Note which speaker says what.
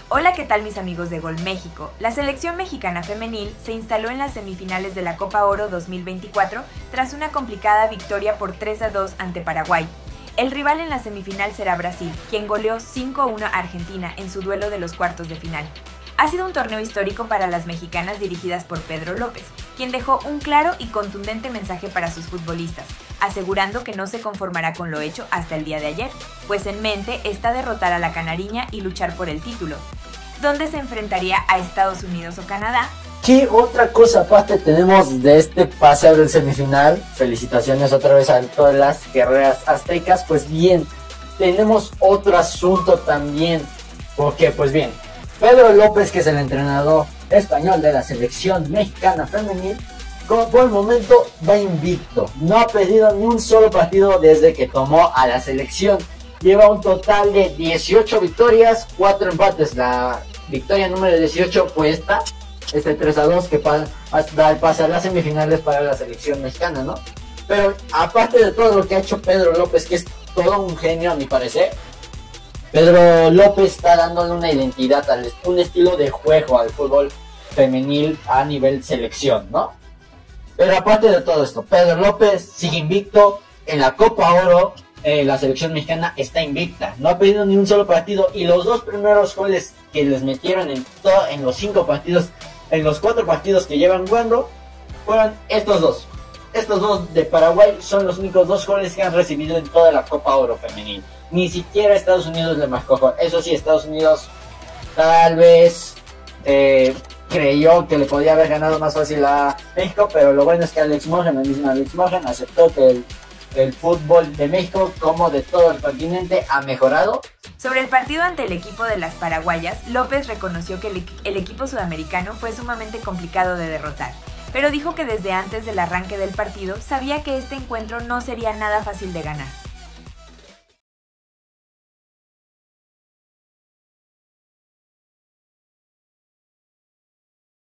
Speaker 1: Hola, ¿qué tal mis amigos de Gol México? La selección mexicana femenil se instaló en las semifinales de la Copa Oro 2024 tras una complicada victoria por 3-2 ante Paraguay. El rival en la semifinal será Brasil, quien goleó 5-1 a Argentina en su duelo de los cuartos de final. Ha sido un torneo histórico para las mexicanas dirigidas por Pedro López, quien dejó un claro y contundente mensaje para sus futbolistas, asegurando que no se conformará con lo hecho hasta el día de ayer, pues en mente está derrotar a la canariña y luchar por el título, donde se enfrentaría a Estados Unidos o Canadá.
Speaker 2: ¿Qué otra cosa aparte tenemos de este pase al semifinal? Felicitaciones otra vez a todas las guerreras aztecas. Pues bien, tenemos otro asunto también, porque pues bien, Pedro López, que es el entrenador español de la selección mexicana femenil, por el momento va invicto. No ha perdido ni un solo partido desde que tomó a la selección. Lleva un total de 18 victorias, 4 empates. La victoria número 18 fue este 3-2 que da el pase a las semifinales para la selección mexicana, ¿no? Pero aparte de todo lo que ha hecho Pedro López, que es todo un genio a mi parecer, Pedro López está dándole una identidad, un estilo de juego al fútbol femenil a nivel selección, ¿no? Pero aparte de todo esto, Pedro López sigue invicto en la Copa Oro. La selección mexicana está invicta, no ha perdido ni un solo partido, y los dos primeros goles que les metieron en los 5 partidos, en los 4 partidos que llevan jugando, fueron estos dos. Estos dos de Paraguay son los únicos 2 goles que han recibido en toda la Copa Oro femenil. Ni siquiera Estados Unidos le marcó. Eso sí, Estados Unidos tal vez creyó que le podía haber ganado más fácil a México, pero lo bueno es que el mismo Alex Morgan, aceptó que el fútbol de México, como de todo el continente, ha mejorado.
Speaker 1: Sobre el partido ante el equipo de las paraguayas, López reconoció que el equipo sudamericano fue sumamente complicado de derrotar, pero dijo que desde antes del arranque del partido sabía que este encuentro no sería nada fácil de ganar.